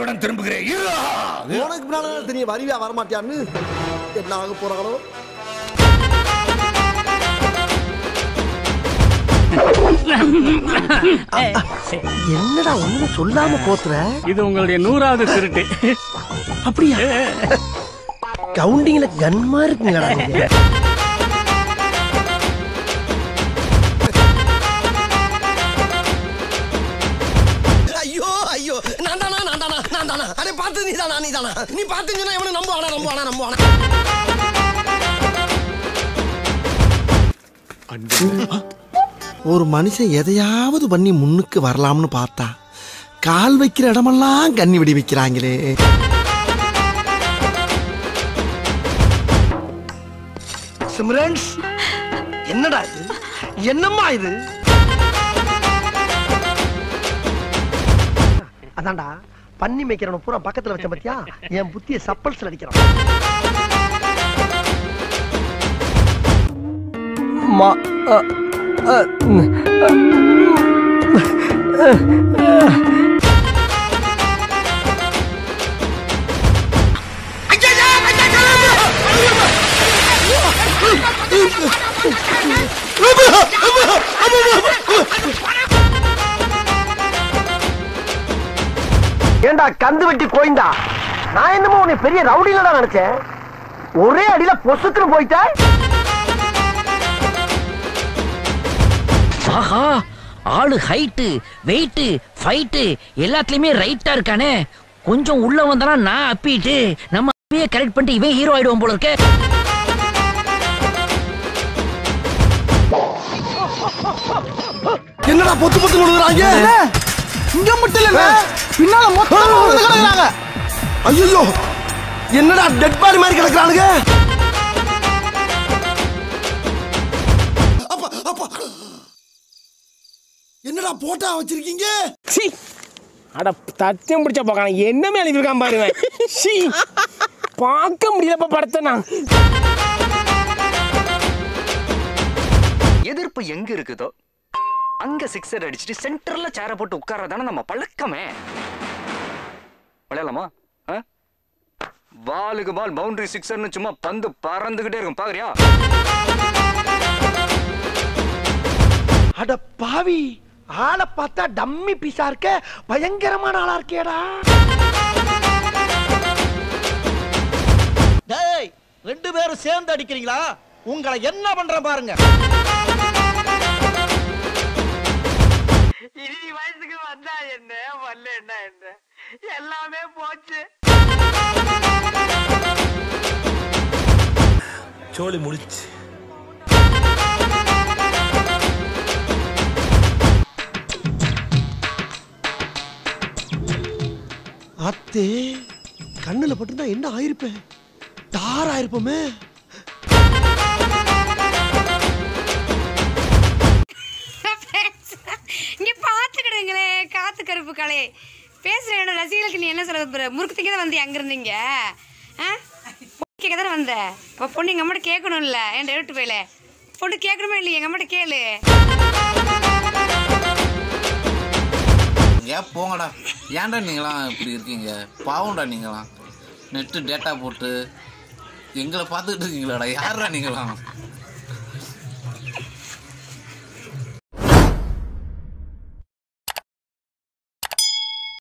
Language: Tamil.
செய்தியுடன் திரும்புகிறேன். உனக்கு பின்னால தெரிய வருவியா வரமாட்டியான்னு என்ன ஆக போறாங்களோ. என்னடா ஒண்ணு சொல்லாம போத்துற? இது உங்களுடைய 100வது திருட்டு. அப்படியா? கவுண்டிங்ல கன்மா இருக்குங்களா நீங்க? ஐயோ ஐயோ நான் தானா அடே பார்த்து நீதானா நீ பார்த்துங்கன்னா எவனை நம்புவானா. ஒரு மனுஷன் எதையாவது பண்ணி முன்னுக்கு வரலாம்னு பார்த்தா கால் வைக்கிற இடமெல்லாம் கண்ணி வெடி வைக்கிறாங்களே. சிம்ரன்ஸ் என்னடா இது? என்னம்மா இது? அதான்டா பண்ணி மேய்க்கிறவன பூரா பக்கத்துல வச்ச பத்தியா என் புத்திய சப்பல்ஸ்ல அடிக்கிறான். ஏண்டா கந்து வெட்டி கோய்ந்தா, நான் என்னமோ உன்னை பெரிய ரவுடிலடா நினைச்சேன். ஒரே அடியில பொசுக்குன்னு போயிட்ட. ஆஹா, ஆளு ஹைட்டு வெயிட்டு ஃபைட்டு எல்லாத்துலயுமே ரைட்டா இருக்கானே. கொஞ்சம் உள்ள வந்தானா நான் அப்பிட்டு நம்ம அப்படியே கரெக்ட் பண்ணிட்டு இவன் ஹீரோ ஆயிடுவான் போல இருக்க. என்னடா பொத்து பொத்து விழுகுறாங்க? இங்க மட்டும் இல்ல, பின்னால மொத்தமா விழுந்து கிடக்குறாங்க. ஐயோ என்னடா டெட் பாடி மாதிரி கிடக்குறானுங்க. என்னடா போட்டா வச்சிருக்கீங்க? அட தத்தியம் பிடிச்ச பார்க்கலாம் என்ன மேல இருக்கான் பாருங்க. பார்க்க முடியலப்பா படத்தனா. எதிர்ப்பு எங்க இருக்குதோ அங்க சிக்ஸர் அடிச்சுட்டு சென்டர்ல சேர போட்டு உட்கார்றதானே நம்ம பழக்கமே. விளையாடலாமா? பாலுக்கு பால் பவுண்டரி சிக்ஸர்னு சும்மா பந்து பறந்துகிட்டே இருக்கும் பாக்குறியா? அட பாவி, ஆளை பார்த்தா டம்மி பீஸா இருக்க, பயங்கரமான ஆளா இருக்கேடா. டேய், ரெண்டு பேரும் சேர்ந்து அடிக்கிறீங்களா? உங்களை என்ன பண்ற பாருங்க. இறுதி வயசுக்கு வந்தா என்ன வரல என்ன எல்லாமே போச்சு. சோலி முடிச்சு. அத்தே கண்ணுல பட்டுனா என்ன ஆயிருப்பேன்? டார் ஆயிருப்போமே. இங்க பாத்துக்கிடுங்களே காத்து கருப்பு கலை பேசுற என்னோட ரசிகர்களுக்கு நீ என்ன சொல்ல முறுக்குத்திங்க தான் வந்து அங்க இருந்தீங்க கேட்க தானே வந்த. அப்ப பொண்ணு எங்க அம்மாட்ட கேட்கணும் இல்ல என் டேரக்ட் போயில பொண்ணு கேட்கணுமா இல்லையா எங்க அம்மாட்ட கேளு. ஏன் போங்கடா, ஏன்டா நீங்களாம் இப்படி இருக்கீங்க? பாவம்டா நீங்களாம். நெட்டு டேட்டா போட்டு எங்களை பார்த்துக்கிட்டு இருக்கீங்களாடா. யாரா நீங்களாம்?